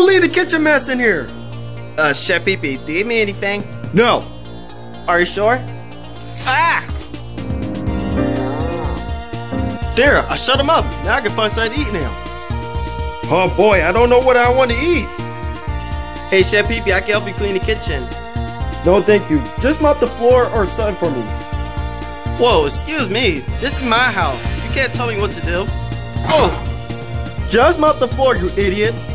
leave the kitchen mess in here. Chef Pee-Pee, do you mean anything? No. Are you sure? Ah! There, I shut him up. Now I can find something to eat now. Oh boy, I don't know what I want to eat. Hey, Chef Pee-Pee, I can help you clean the kitchen. No, thank you. Just mop the floor or something for me. Whoa, excuse me. This is my house. You can't tell me what to do. Oh! Just mop the floor, you idiot.